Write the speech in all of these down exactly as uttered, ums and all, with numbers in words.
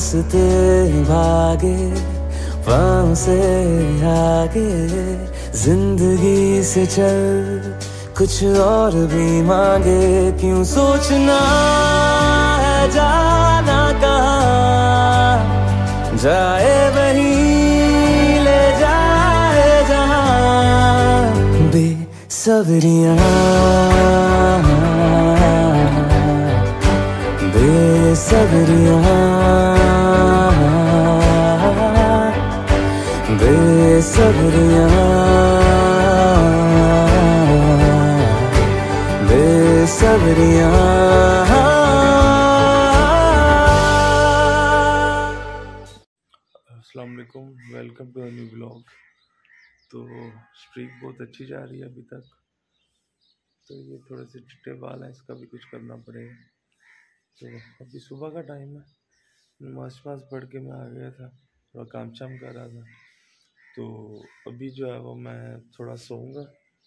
रास्ते भागे वहाँ से आगे, जिंदगी से चल कुछ और भी मांगे। क्यों सोचना है जाना कहाँ, जाए वहीं ले जाए जहाँ। बेसब्रियाँ बेसब्रियाँ बेसब्रियाँ बेसब्रियाँ। अस्सलाम वालेकुम, welcome to a new blog. तो स्ट्रीक बहुत अच्छी जा रही है अभी तक। तो ये थोड़े से चिट्टे बाल हैं, इसका भी कुछ करना पड़ेगा। तो अभी सुबह का टाइम है, नमाज नमाज पढ़ के मैं आ गया था, थोड़ा काम शाम कर रहा था। तो अभी जो है वो मैं थोड़ा सोऊंगा,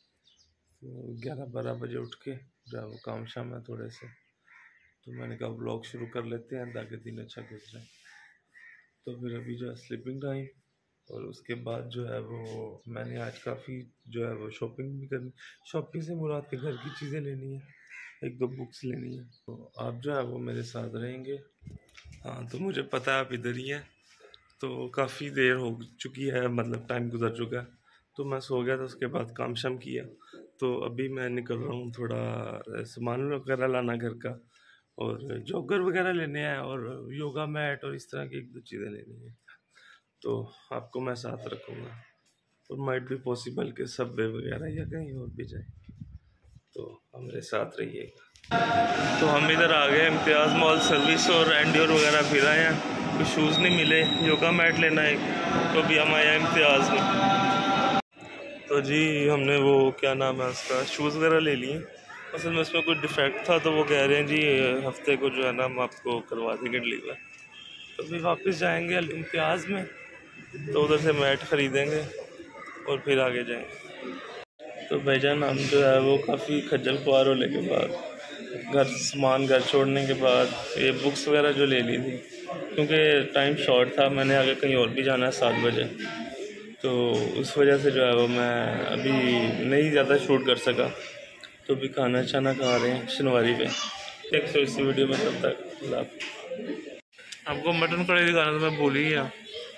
तो ग्यारह बारह बजे उठ के जो है वो काम शाम है थोड़े से। तो मैंने कहा ब्लॉग शुरू कर लेते हैं ताकि दिन अच्छा गुजरे। तो फिर अभी जो है स्लीपिंग टाइम, और उसके बाद जो है वो मैंने आज काफ़ी जो है वो शॉपिंग भी करनी। शॉपिंग से मुराद के घर की चीज़ें लेनी है, एक दो बुक्स लेनी है। तो आप जो है वो मेरे साथ रहेंगे। हाँ, तो मुझे पता है आप इधर ही हैं, तो काफ़ी देर हो चुकी है, मतलब टाइम गुजर चुका है। तो मैं सो गया था, उसके बाद काम शाम किया। तो अभी मैं निकल रहा हूँ, थोड़ा सामान वगैरह लाना घर का, और जॉगर वगैरह लेने हैं, और योगा मैट और इस तरह की एक दो चीज़ें लेनी है। तो आपको मैं साथ रखूँगा, और माइट भी पॉसिबल के सबवे वगैरह या कहीं और भी जाए, तो हमारे साथ रहिएगा। तो हम इधर आ गए इम्तियाज़ मॉल, सर्विस और एंड्योर वगैरह फिर आए हैं। कुछ शूज़ नहीं मिले, योगा मैट लेना है, तो अभी हम आए हैं इम्तियाज़ में। तो जी हमने वो क्या नाम है उसका, शूज़ वगैरह ले लिए। असल में उसमें कुछ डिफेक्ट था, तो वो कह रहे हैं जी हफ्ते को जो है ना हम आपको करवा देंगे डिलीवर। तो फिर वापस जाएंगे इम्तियाज़ में, तो उधर से मैट ख़रीदेंगे और फिर आगे जाएंगे। तो भाईजान हम जो है वो काफ़ी खज्जल खुआर होने के बाद, घर सामान घर छोड़ने के बाद, ये बुक्स वगैरह जो ले ली थी, क्योंकि टाइम शॉर्ट था, मैंने आगे कहीं और भी जाना है सात बजे। तो उस वजह से जो है वो मैं अभी नहीं ज़्यादा शूट कर सका। तो अभी खाना छाना खा रहे हैं शनवारी पे। एक सौ इसी वीडियो में तब तक आपको मटन कढ़ाई दिखाना तो मैं भूल ही गया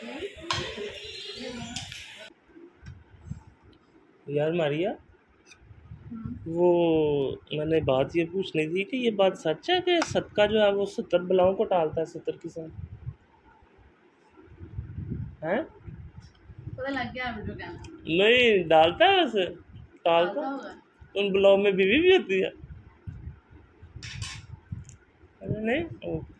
यार। मारिया, वो मैंने बात ये पूछनी थी कि ये बात सच है कि सदका जो है वो सत्तर बलाओं को टालता है, सत्तर किस्म हैं? पता लग गया मुझे क्या नहीं डालता है, वैसे टालता। उन बलाओं में बीवी भी होती है? अरे नहीं,